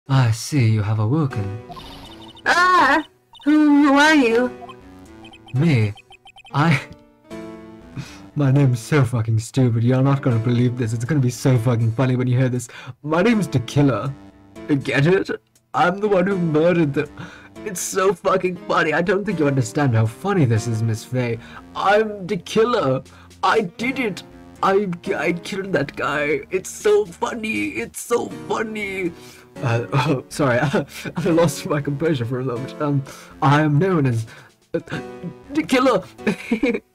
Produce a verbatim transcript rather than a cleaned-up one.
I see you have awoken. Ah! Who, who are you? Me? I... My name's so fucking stupid, you're not gonna believe this. It's gonna be so fucking funny when you hear this. My name's The Killer. Get it? I'm the one who murdered the... It's so fucking funny. I don't think you understand how funny this is, Miss Faye. I'm The Killer. I did it. I, I killed that guy. It's so funny. It's so funny. Uh, oh, sorry. I lost my composure for a moment. Um, I am known as... Uh, The Killer.